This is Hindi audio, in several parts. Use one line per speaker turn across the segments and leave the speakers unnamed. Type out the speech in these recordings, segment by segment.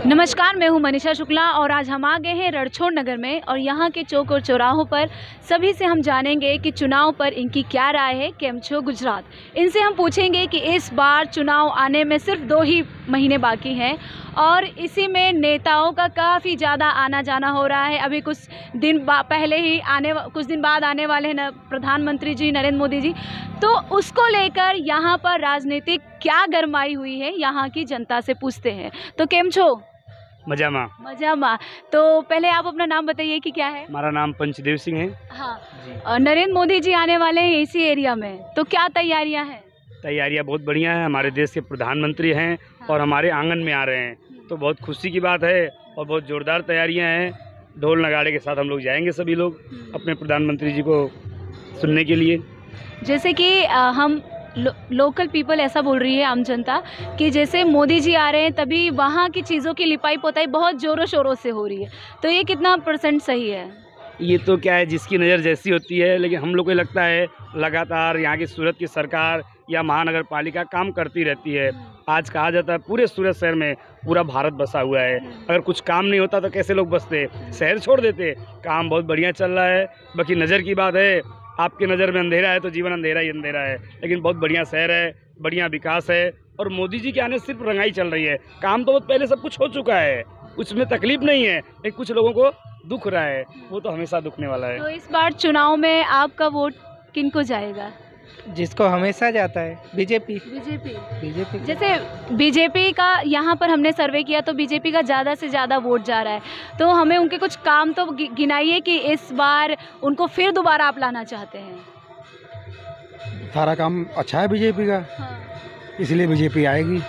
नमस्कार, मैं हूं मनीषा शुक्ला और आज हम आ गए हैं रणछोड़ नगर में और यहाँ के चौक और चौराहों पर सभी से हम जानेंगे कि चुनाव पर इनकी क्या राय है। केम छो गुजरात, इनसे हम पूछेंगे कि इस बार चुनाव आने में सिर्फ 2 ही महीने बाकी हैं और इसी में नेताओं का काफ़ी ज़्यादा आना जाना हो रहा है। अभी कुछ दिन बाद आने वाले हैं प्रधानमंत्री जी नरेंद्र मोदी जी, तो उसको लेकर यहाँ पर राजनीतिक क्या गरमाई हुई है यहाँ की जनता से पूछते हैं। तो केम छो? मजामा। तो पहले आप अपना नाम बताइए कि क्या है।
हमारा नाम पंचदेव सिंह है।
हाँ, नरेंद्र मोदी जी आने वाले हैं इसी एरिया में, तो क्या तैयारियां हैं?
तैयारियां बहुत बढ़िया है। हमारे देश के प्रधानमंत्री हैं और हमारे आंगन में आ रहे हैं, तो बहुत खुशी की बात है और बहुत जोरदार तैयारियां हैं। ढोल नगाड़े के साथ हम लोग जाएंगे, सभी लोग अपने प्रधानमंत्री जी को सुनने के लिए।
जैसे कि हम लोकल पीपल ऐसा बोल रही है, आम जनता, कि जैसे मोदी जी आ रहे हैं तभी वहाँ की चीज़ों की लिपाई पोताई बहुत ज़ोरों शोरों से हो रही है, तो ये कितना % सही है?
ये तो क्या है, जिसकी नज़र जैसी होती है, लेकिन हम लोग को लगता है लगातार यहाँ की सूरत की सरकार या महानगर पालिका काम करती रहती है। आज कहा जाता है पूरे सूरत शहर में पूरा भारत बसा हुआ है, अगर कुछ काम नहीं होता तो कैसे लोग बसते, शहर छोड़ देते। काम बहुत बढ़िया चल रहा है, बाकी नज़र की बात है। आपकी नज़र में अंधेरा है तो जीवन अंधेरा ही अंधेरा है, लेकिन बहुत बढ़िया शहर है, बढ़िया विकास है और मोदी जी के आने सिर्फ रंगाई चल रही है। काम तो बहुत पहले सब कुछ हो चुका है, उसमें तकलीफ नहीं है, लेकिन कुछ लोगों को दुख रहा है, वो तो हमेशा दुखने वाला है।
तो इस बार चुनाव में आपका वोट किनको जाएगा?
जिसको हमेशा जाता है, बीजेपी।
जैसे बीजेपी का यहाँ पर हमने सर्वे किया तो बीजेपी का ज़्यादा से ज़्यादा वोट जा रहा है, तो हमें उनके कुछ काम तो गिनाइए कि इस बार उनको फिर दोबारा आप लाना चाहते हैं।
सारा काम अच्छा है बीजेपी का।
हाँ।
इसलिए बीजेपी आएगी।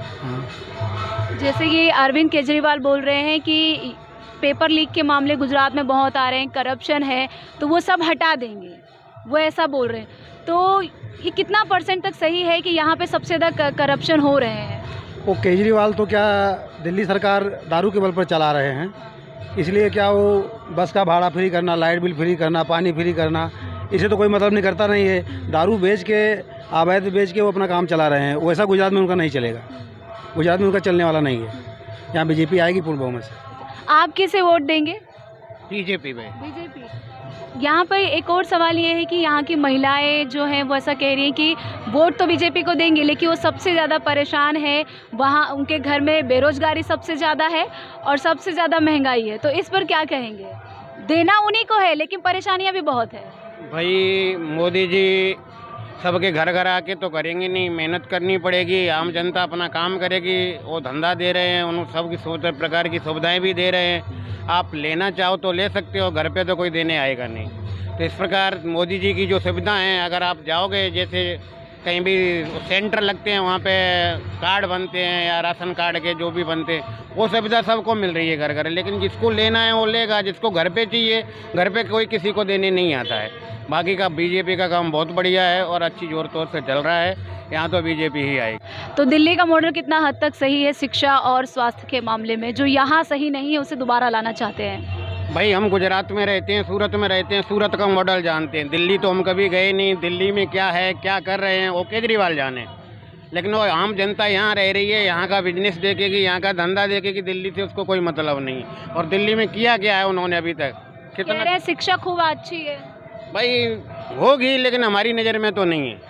हाँ। जैसे कि अरविंद केजरीवाल बोल रहे हैं कि पेपर लीक के मामले गुजरात में बहुत आ रहे हैं, करप्शन है, तो वो सब हटा देंगे, वो ऐसा बोल रहे हैं। तो ये कितना % तक सही है कि यहाँ पे सबसे ज़्यादा करप्शन हो रहे हैं?
वो केजरीवाल तो क्या दिल्ली सरकार दारू के बल पर चला रहे हैं, इसलिए क्या वो बस का भाड़ा फ्री करना, लाइट बिल फ्री करना, पानी फ्री करना, इसे तो कोई मतलब नहीं करता नहीं है। दारू बेच के, अवैध बेच के वो अपना काम चला रहे हैं। वैसा गुजरात में उनका नहीं चलेगा, गुजरात में उनका चलने वाला नहीं है। यहाँ बीजेपी आएगी पूर्ण बहुमत से।
आप किसे वोट देंगे?
बीजेपी में।
बीजेपी। यहाँ पर एक और सवाल ये है कि यहाँ की महिलाएं जो हैं वो ऐसा कह रही हैं कि वोट तो बीजेपी को देंगे, लेकिन वो सबसे ज़्यादा परेशान है, वहाँ उनके घर में बेरोजगारी सबसे ज़्यादा है और सबसे ज़्यादा महंगाई है, तो इस पर क्या कहेंगे? देना उन्हीं को है लेकिन परेशानियाँ भी बहुत है।
भाई मोदी जी सबके घर घर आके तो करेंगे नहीं, मेहनत करनी पड़ेगी, आम जनता अपना काम करेगी। वो धंधा दे रहे हैं, उन सब की प्रकार की सुविधाएं भी दे रहे हैं। आप लेना चाहो तो ले सकते हो, घर पे तो कोई देने आएगा नहीं। तो इस प्रकार मोदी जी की जो सुविधा हैं, अगर आप जाओगे, जैसे कहीं भी सेंटर लगते हैं वहाँ पे कार्ड बनते हैं या राशन कार्ड के जो भी बनते हैं, वो सुविधा सबको मिल रही है घर घर। लेकिन जिसको लेना है वो लेगा, जिसको घर पे चाहिए, घर पे कोई किसी को देने नहीं आता है। बाकी का बीजेपी का काम बहुत बढ़िया है और अच्छी जोर तौर से चल रहा है, यहाँ तो बीजेपी ही आएगी।
तो दिल्ली का मॉडल कितना हद तक सही है शिक्षा और स्वास्थ्य के मामले में? जो यहाँ सही नहीं है उसे दोबारा लाना चाहते हैं।
भाई हम गुजरात में रहते हैं, सूरत में रहते हैं, सूरत का मॉडल जानते हैं। दिल्ली तो हम कभी गए नहीं, दिल्ली में क्या है, क्या कर रहे हैं वो केजरीवाल जाने, लेकिन वो आम जनता यहाँ रह रही है, यहाँ का बिजनेस देखेगी, यहाँ का धंधा देखेगी। दिल्ली से उसको कोई मतलब नहीं। और दिल्ली में किया क्या है उन्होंने अभी तक?
कितना शिक्षा खूब अच्छी है
भाई, होगी, लेकिन हमारी नज़र में तो नहीं है।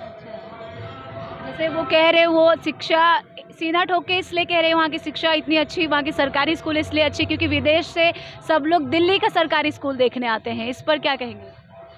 जैसे वो कह रहे वो शिक्षा सीधा ठोक के इसलिए कह रहे हैं वहाँ की शिक्षा इतनी अच्छी, वहाँ की सरकारी स्कूल इसलिए अच्छी क्योंकि विदेश से सब लोग दिल्ली का सरकारी स्कूल देखने आते हैं। इस पर क्या कहेंगे?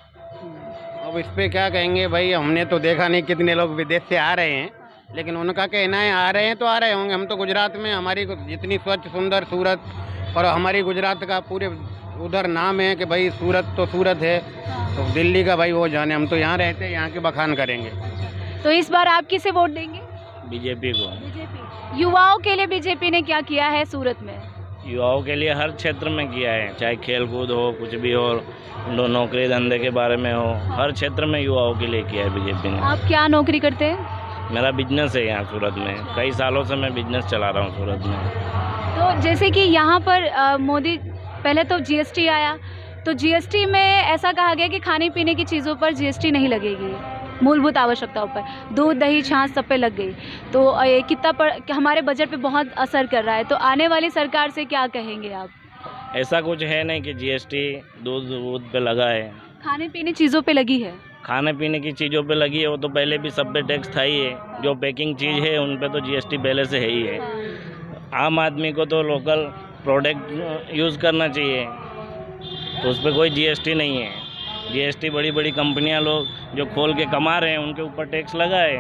अब इस पर क्या कहेंगे भाई, हमने तो देखा नहीं कितने लोग विदेश से आ रहे हैं, लेकिन उनका कहना है आ रहे हैं तो आ रहे होंगे। हम तो गुजरात में, हमारी जितनी स्वच्छ सुंदर सूरत और हमारी गुजरात का पूरे उधर नाम है कि भाई सूरत तो सूरत है, तो दिल्ली का भाई वो जाने। हम तो यहाँ रहते हैं, यहाँ के बखान करेंगे।
तो इस बार आप किसे वोट देंगे?
बीजेपी को।
बीजेपी। युवाओं के लिए बीजेपी ने क्या किया है सूरत में?
युवाओं के लिए हर क्षेत्र में किया है, चाहे खेल कूद हो, कुछ भी हो, नौकरी धंधे के बारे में हो, हर क्षेत्र में युवाओं के लिए किया है बीजेपी ने।
आप क्या नौकरी करते हैं?
मेरा बिजनेस है यहाँ सूरत में, कई सालों से मैं बिजनेस चला रहा हूँ सूरत में।
तो जैसे कि यहाँ पर मोदी पहले तो जीएसटी आया, तो जीएसटी में ऐसा कहा गया कि खाने पीने की चीज़ों पर जीएसटी नहीं लगेगी, मूलभूत आवश्यकताओं पर, दूध दही छाछ सब पे लग गई, तो ये हमारे बजट पे बहुत असर कर रहा है। तो आने वाली सरकार से क्या कहेंगे आप?
ऐसा कुछ है नहीं कि जीएसटी दूध पे लगा है।
खाने पीने चीज़ों पे लगी है,
खाने पीने की चीज़ों पे लगी है, वो तो पहले भी सब पे टैक्स था ही है। जो पैकिंग चीज़ है उन पे तो जीएसटी पहले से है ही है। आम आदमी को तो लोकल प्रोडक्ट यूज़ करना चाहिए, तो उस पर कोई जीएसटी नहीं है। जीएसटी बड़ी बड़ी कंपनियां लोग जो खोल के कमा रहे हैं उनके ऊपर टैक्स लगा है।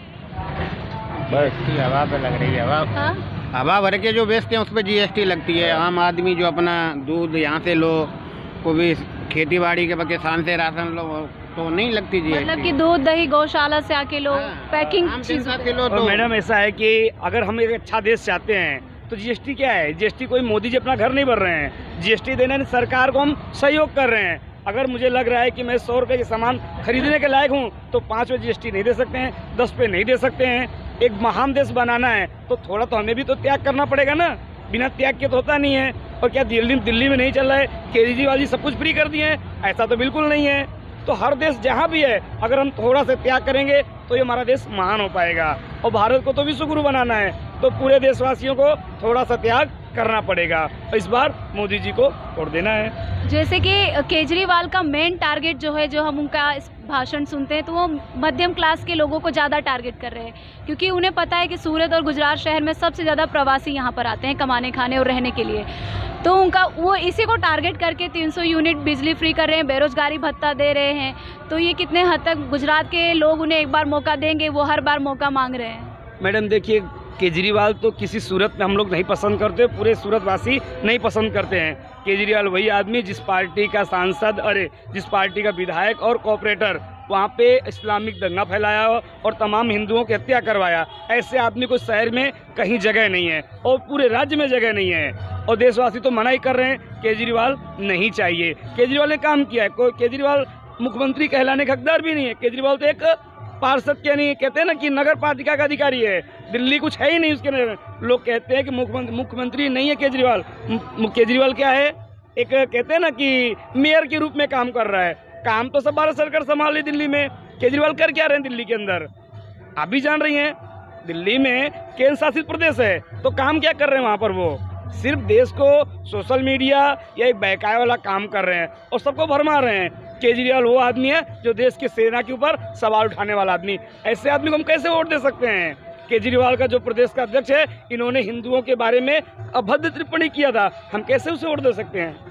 बस हवा पे लग रही है, हवा भर के जो बेचते हैं उस पर जीएसटी लगती है। आम आदमी जो अपना दूध यहाँ से लो, को भी खेती बाड़ी के किसान से राशन लो, तो नहीं लगती जीएसटी।
मतलब कि दूध दही गौशाला से आके लो, पैकिंग चीज़ों
से लो। तो
मैडम ऐसा है कि अगर हम एक अच्छा देश चाहते हैं तो जीएसटी क्या है? जीएसटी कोई मोदी जी अपना घर नहीं भर रहे हैं, जीएसटी देने सरकार को हम सहयोग कर रहे हैं। अगर मुझे लग रहा है कि मैं 100 रुपये के सामान खरीदने के लायक हूँ तो 5 पे जीएसटी नहीं दे सकते हैं, 10 पे नहीं दे सकते हैं। एक महान देश बनाना है तो थोड़ा तो हमें भी तो त्याग करना पड़ेगा ना, बिना त्याग के तो होता नहीं है। और क्या दिल्ली में नहीं चल रहा है, केजरीवाल जी सब कुछ फ्री कर दिए हैं? ऐसा तो बिल्कुल नहीं है। तो हर देश जहाँ भी है अगर हम थोड़ा सा त्याग करेंगे तो ये हमारा देश महान हो पाएगा। और भारत को तो विश्व गुरु बनाना है तो पूरे देशवासियों को थोड़ा सा त्याग करना पड़ेगा। और इस बार मोदी जी को वोट देना है।
जैसे कि केजरीवाल का मेन टारगेट जो है, जो हम उनका भाषण सुनते हैं तो वो मध्यम क्लास के लोगों को ज़्यादा टारगेट कर रहे हैं, क्योंकि उन्हें पता है कि सूरत और गुजरात शहर में सबसे ज़्यादा प्रवासी यहाँ पर आते हैं कमाने खाने और रहने के लिए। तो उनका वो इसी को टारगेट करके 300 यूनिट बिजली फ्री कर रहे हैं, बेरोजगारी भत्ता दे रहे हैं। तो ये कितने हद तक गुजरात के लोग उन्हें एक बार मौका देंगे? वो हर बार मौका मांग रहे हैं।
मैडम देखिए, केजरीवाल तो किसी सूरत में हम लोग नहीं पसंद करते, पूरे सूरतवासी नहीं पसंद करते हैं। केजरीवाल वही आदमी जिस पार्टी का सांसद, जिस पार्टी का विधायक और कॉर्पोरेटर वहाँ पे इस्लामिक दंगा फैलाया और तमाम हिंदुओं की हत्या करवाया। ऐसे आदमी को शहर में कहीं जगह नहीं है और पूरे राज्य में जगह नहीं है। और देशवासी तो मना ही कर रहे हैं, केजरीवाल नहीं चाहिए। केजरीवाल ने काम किया है, कोई केजरीवाल मुख्यमंत्री कहलाने का हकदार भी नहीं है। केजरीवाल तो एक पार्षद क्या नहीं, कहते हैं ना कि नगर पालिका का अधिकारी है, दिल्ली कुछ है ही नहीं उसके नगर। लोग कहते हैं कि मुख्यमंत्री नहीं है केजरीवाल। केजरीवाल क्या है, एक कहते हैं ना कि मेयर के रूप में काम कर रहा है। काम तो सब भारत सरकार संभाल रही दिल्ली में। केजरीवाल कर क्या रहे हैं दिल्ली के अंदर? आप भी जान रही हैं, दिल्ली में केंद्र शासित प्रदेश है तो काम क्या कर रहे हैं वहाँ पर? वो सिर्फ देश को सोशल मीडिया या एक बहकाए वाला काम कर रहे हैं और सबको भरमा रहे हैं। केजरीवाल वो आदमी है जो देश की सेना के ऊपर सवाल उठाने वाला आदमी। ऐसे आदमी को हम कैसे वोट दे सकते हैं? केजरीवाल का जो प्रदेश का अध्यक्ष है, इन्होंने हिंदुओं के बारे में अभद्र टिप्पणी किया था, हम कैसे उसे वोट दे सकते हैं?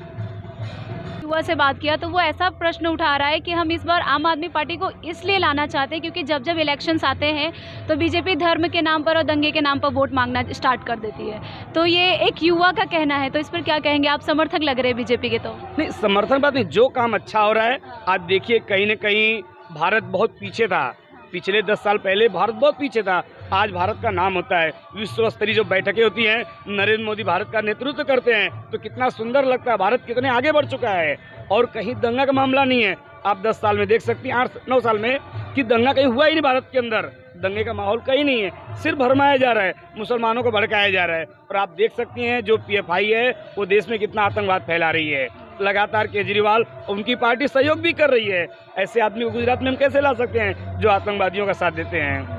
युवा से बात किया तो वो ऐसा प्रश्न उठा रहा है कि हम इस बार आम आदमी पार्टी को इसलिए लाना चाहते हैं क्योंकि जब इलेक्शंस आते हैं तो बीजेपी धर्म के नाम पर और दंगे के नाम पर वोट मांगना स्टार्ट कर देती है। तो ये एक युवा का कहना है, तो इस पर क्या कहेंगे आप? समर्थक लग रहे हैं बीजेपी के? तो
नहीं, समर्थन बात नहीं, जो काम अच्छा हो रहा है। आज देखिए कहीं न कहीं भारत बहुत पीछे था, पिछले 10 साल पहले भारत बहुत पीछे था। आज भारत का नाम होता है, विश्व स्तरीय जो बैठकें होती हैं, नरेंद्र मोदी भारत का नेतृत्व करते हैं तो कितना सुंदर लगता है। भारत कितने आगे बढ़ चुका है और कहीं दंगा का मामला नहीं है। आप 10 साल में देख सकती हैं, 8-9 साल में कि दंगा कहीं हुआ ही नहीं भारत के अंदर। दंगे का माहौल कहीं नहीं है, सिर्फ भरमाया जा रहा है, मुसलमानों को भड़काया जा रहा है। और आप देख सकती हैं जो PFI है वो देश में कितना आतंकवाद फैला रही है। लगातार केजरीवाल उनकी पार्टी सहयोग भी कर रही है। ऐसे आदमी को गुजरात में हम कैसे ला सकते हैं जो आतंकवादियों का साथ देते हैं?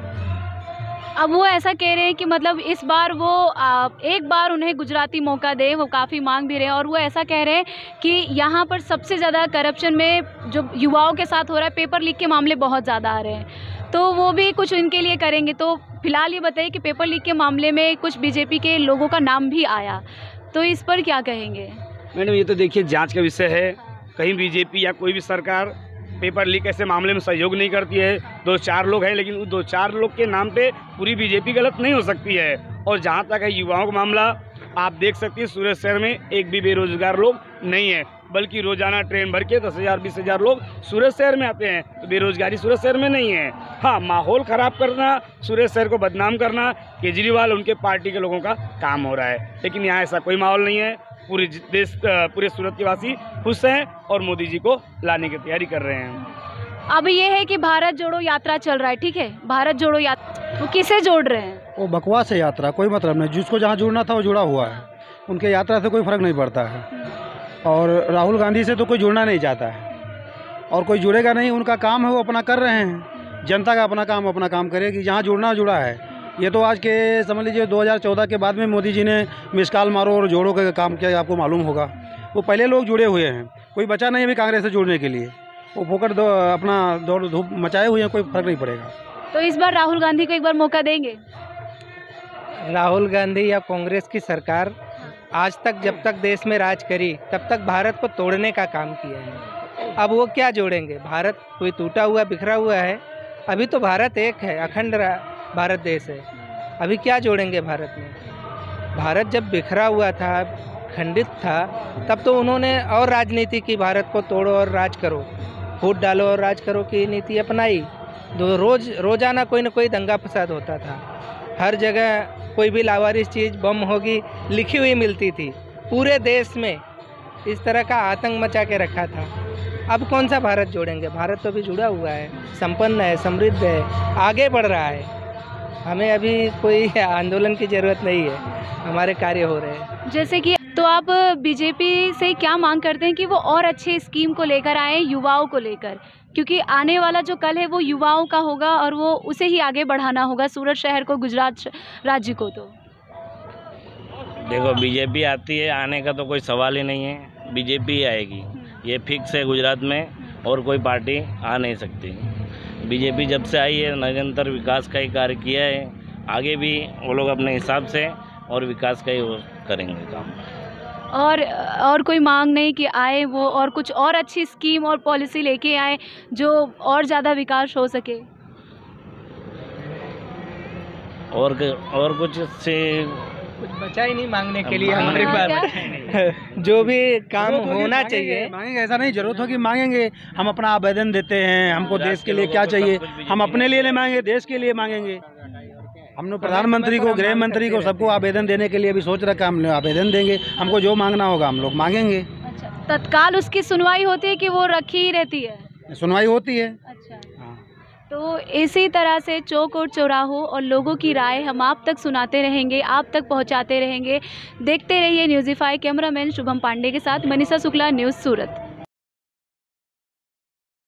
अब वो ऐसा कह रहे हैं कि मतलब इस बार वो एक बार उन्हें गुजराती मौका दे, वो काफ़ी मांग भी रहे हैं। और वो ऐसा कह रहे हैं कि यहाँ पर सबसे ज़्यादा करप्शन में जो युवाओं के साथ हो रहा है, पेपर लीक के मामले बहुत ज़्यादा आ रहे हैं, तो वो भी कुछ इनके लिए करेंगे। तो फिलहाल ये बताइए कि पेपर लीक के मामले में कुछ बीजेपी के लोगों का नाम भी आया, तो इस पर क्या कहेंगे?
मैडम ये तो देखिए जांच का विषय है, कहीं बीजेपी या कोई भी सरकार पेपर लीक ऐसे मामले में सहयोग नहीं करती है। 2-4 लोग हैं, लेकिन उस 2-4 लोग के नाम पे पूरी बीजेपी गलत नहीं हो सकती है। और जहाँ तक है युवाओं का मामला, आप देख सकती हैं सूरत शहर में एक भी बेरोजगार लोग नहीं है, बल्कि रोजाना ट्रेन भर के 10,000-20,000 लोग सूरत शहर में आते हैं। तो बेरोजगारी सूरत शहर में नहीं है। हाँ, माहौल ख़राब करना, सूरत शहर को बदनाम करना केजरीवाल उनके पार्टी के लोगों का काम हो रहा है, लेकिन यहाँ ऐसा कोई माहौल नहीं है। पूरे सूरत के वासी खुश हैं और मोदी जी को लाने की तैयारी कर रहे हैं।
अब ये है कि भारत जोड़ो यात्रा चल रहा है, ठीक है? भारत जोड़ो यात्रा वो किसे जोड़ रहे हैं?
वो बकवास है यात्रा, कोई मतलब नहीं। जिसको जहाँ जुड़ना था वो जुड़ा हुआ है, उनके यात्रा से कोई फ़र्क नहीं पड़ता है। और राहुल गांधी से तो कोई जुड़ना नहीं चाहता है। और कोई जुड़ेगा नहीं। उनका काम है वो अपना कर रहे हैं, जनता का अपना काम करेगी। जहाँ जुड़ना जुड़ा है। ये तो आज के समझ लीजिए 2014 के बाद में मोदी जी ने मिस कॉल मारो और जोड़ों का काम किया, आपको मालूम होगा। वो पहले लोग जुड़े हुए हैं, कोई बचा नहीं अभी कांग्रेस से जुड़ने के लिए। वो फोकट अपना दौड़ धूप मचाए हुए हैं, कोई फर्क नहीं पड़ेगा।
तो इस बार राहुल गांधी को एक बार मौका देंगे?
राहुल गांधी या कांग्रेस की सरकार आज तक जब तक देश में राज करी तब तक भारत को तोड़ने का काम किया है। अब वो क्या जोड़ेंगे? भारत कोई टूटा हुआ बिखरा हुआ है? अभी तो भारत एक है, अखंड भारत देश है। अभी क्या जोड़ेंगे भारत में? भारत जब बिखरा हुआ था, खंडित था, तब तो उन्होंने और राजनीति की, भारत को तोड़ो और राज करो, फूट डालो और राज करो की नीति अपनाई। रोजाना कोई ना कोई दंगा फसाद होता था। हर जगह कोई भी लावारिस चीज़ बम होगी लिखी हुई मिलती थी। पूरे देश में इस तरह का आतंक मचा के रखा था। अब कौन सा भारत जोड़ेंगे? भारत तो भी जुड़ा हुआ है, संपन्न है, समृद्ध है, आगे बढ़ रहा है। हमें अभी कोई आंदोलन की ज़रूरत नहीं है, हमारे कार्य हो रहे हैं।
जैसे कि तो आप बीजेपी से क्या मांग करते हैं कि वो और अच्छे स्कीम को लेकर आए युवाओं को लेकर, क्योंकि आने वाला जो कल है वो युवाओं का होगा और वो उसे ही आगे बढ़ाना होगा, सूरत शहर को, गुजरात राज्य को। तो
देखो, बीजेपी आती है, आने का तो कोई सवाल ही नहीं है, बीजेपी ही आएगी, ये फिक्स है गुजरात में, और कोई पार्टी आ नहीं सकती। बीजेपी जब से आई है निरंतर विकास का ही कार्य किया है, आगे भी वो लोग अपने हिसाब से और विकास का ही वो करेंगे काम।
और कोई मांग नहीं कि आए वो और कुछ और अच्छी स्कीम और पॉलिसी लेके आए जो और ज़्यादा विकास हो सके? और कुछ से
कुछ बचा ही नहीं मांगने के लिए हमारे पास। जो भी काम होना चाहिए
मांगेंगे, ऐसा नहीं जरूरत हो कि मांगेंगे। हम अपना आवेदन देते हैं, हमको देश के लिए क्या चाहिए, हम अपने लिए नहीं मांगेंगे, देश के लिए मांगेंगे। हमने प्रधानमंत्री को, गृह मंत्री को, सबको आवेदन देने के लिए अभी सोच रखा, हम आवेदन देंगे। हमको जो मांगना होगा हम लोग मांगेंगे।
अच्छा, तत्काल उसकी सुनवाई होती है कि वो रखी ही रहती है?
सुनवाई होती है।
अच्छा, तो इसी तरह से चौक और चौराहों और लोगों की राय हम आप तक सुनाते रहेंगे, आप तक पहुंचाते रहेंगे। देखते रहिए न्यूज़ीफाई। कैमरामैन शुभम पांडे के साथ मनीषा शुक्ला, न्यूज़ सूरत।